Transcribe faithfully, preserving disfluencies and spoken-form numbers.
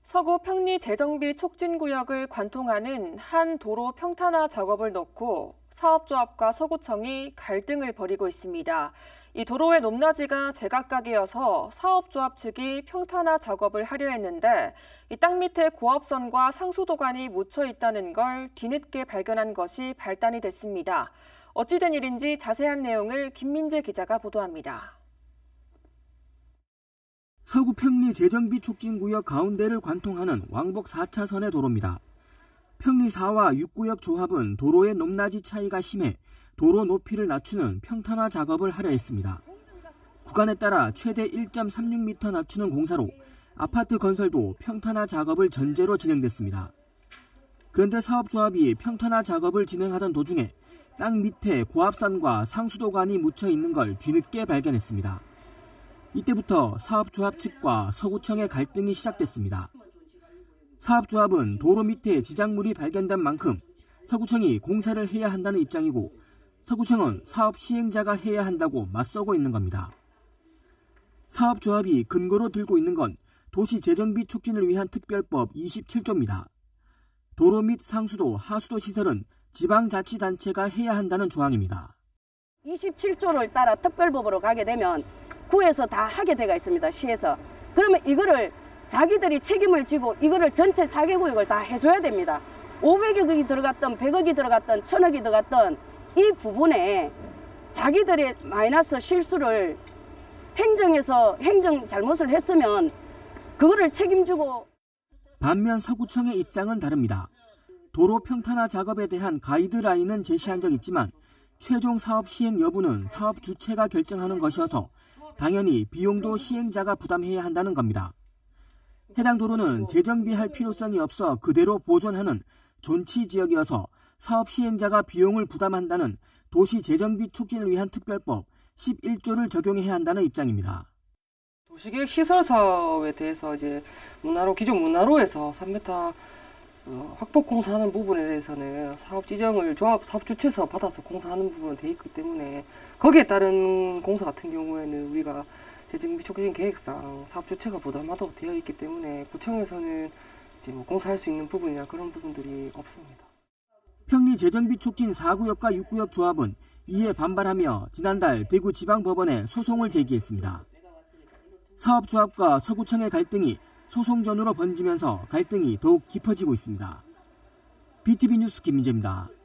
서구 평리 재정비 촉진구역을 관통하는 한 도로 평탄화 작업을 놓고 사업조합과 서구청이 갈등을 벌이고 있습니다. 이 도로의 높낮이가 제각각이어서 사업조합 측이 평탄화 작업을 하려 했는데 이 땅 밑에 고압선과 상수도관이 묻혀 있다는 걸 뒤늦게 발견한 것이 발단이 됐습니다. 어찌된 일인지 자세한 내용을 김민재 기자가 보도합니다. 서구 평리 재정비 촉진구역 가운데를 관통하는 왕복 사 차선의 도로입니다. 평리 사와 육 구역 조합은 도로의 높낮이 차이가 심해 도로 높이를 낮추는 평탄화 작업을 하려 했습니다. 구간에 따라 최대 일 점 삼육 미터 낮추는 공사로 아파트 건설도 평탄화 작업을 전제로 진행됐습니다. 그런데 사업조합이 평탄화 작업을 진행하던 도중에 땅 밑에 고압선과 상수도관이 묻혀 있는 걸 뒤늦게 발견했습니다. 이때부터 사업조합 측과 서구청의 갈등이 시작됐습니다. 사업조합은 도로 밑에 지작물이 발견된 만큼 서구청이 공사를 해야 한다는 입장이고 서구청은 사업 시행자가 해야 한다고 맞서고 있는 겁니다. 사업조합이 근거로 들고 있는 건 도시재정비 촉진을 위한 특별법 이십칠 조입니다. 도로 및 상수도, 하수도 시설은 지방자치단체가 해야 한다는 조항입니다. 이십칠 조를 따라 특별법으로 가게 되면 구에서 다 하게 돼가 있습니다. 시에서. 그러면 이거를 자기들이 책임을 지고 이거를 전체 사 개 구역을 다 해줘야 됩니다. 오백억이 들어갔던 백억이 들어갔던 천억이 들어갔던 이 부분에 자기들의 마이너스 실수를 행정에서 행정 잘못을 했으면 그거를 책임지고. 반면 서구청의 입장은 다릅니다. 도로 평탄화 작업에 대한 가이드라인은 제시한 적 있지만 최종 사업 시행 여부는 사업 주체가 결정하는 것이어서 당연히 비용도 시행자가 부담해야 한다는 겁니다. 해당 도로는 재정비할 필요성이 없어 그대로 보존하는 존치 지역이어서 사업 시행자가 비용을 부담한다는 도시재정비 촉진을 위한 특별법 십일 조를 적용해야 한다는 입장입니다. 도시계획 시설 사업에 대해서 이제 문화로 기존 문화로에서 삼 미터 어, 확보 공사하는 부분에 대해서는 사업 지정을 조합 사업 주체에서 받아서 공사하는 부분은 돼 있기 때문에 거기에 따른 공사 같은 경우에는 우리가 재정비 촉진 계획상 사업 주체가 부담하도록 되어 있기 때문에 구청에서는 이제 뭐 공사할 수 있는 부분이나 그런 부분들이 없습니다. 평리 재정비 촉진 사 구역과 육 구역 조합은 이에 반발하며 지난달 대구지방법원에 소송을 제기했습니다. 사업조합과 서구청의 갈등이 소송전으로 번지면서 갈등이 더욱 깊어지고 있습니다. 비티비 뉴스 김민재입니다.